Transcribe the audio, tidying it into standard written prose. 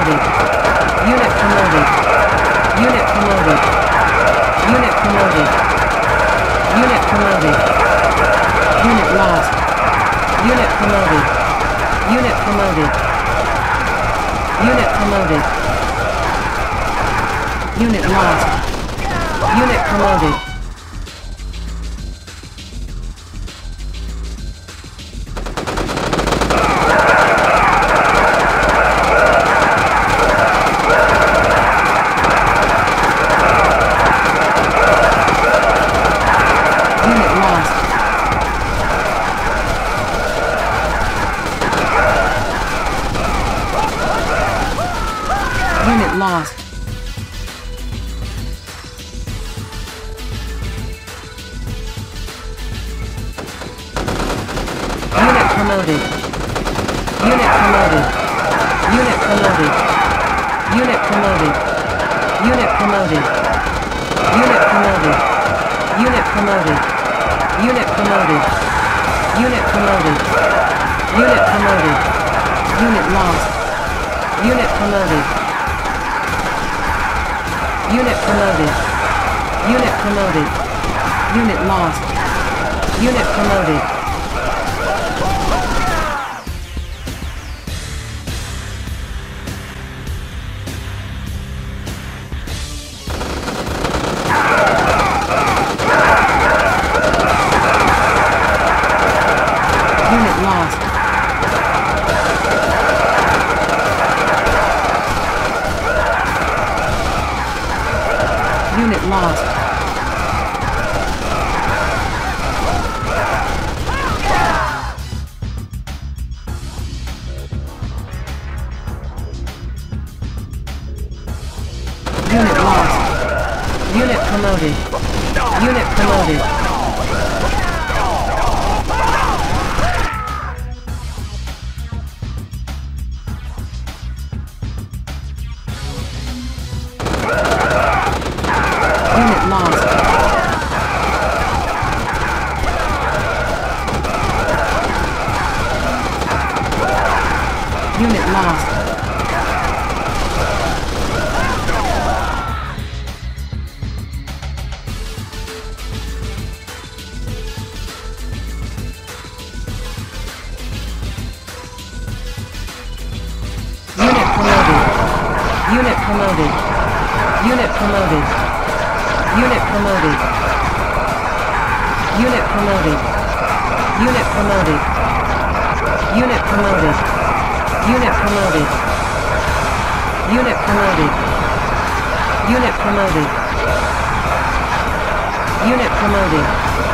promoted. Unit promoted. Unit promoted. Unit promoted. Unit promoted. Unit lost. Unit promoted. Unit promoted. Unit promoted. Unit lost. Unit promoted. Unit lost. Unit promoted. Unit promoted. Unit promoted. Unit promoted. Unit promoted. Unit promoted. Unit promoted. Unit promoted. Unit promoted. Unit promoted. Unit lost. Unit promoted. Unit promoted. Unit promoted. Unit lost. Unit promoted. Unit lost. Unit lost. Unit lost. Unit promoted. Unit promoted. Unit lost. Unit lost. Unit promoted. Unit promoted. Unit promoted. Unit promoted. Unit promoted. Unit promoted. Unit promoted. Unit promoted. Unit promoted. Unit promoted.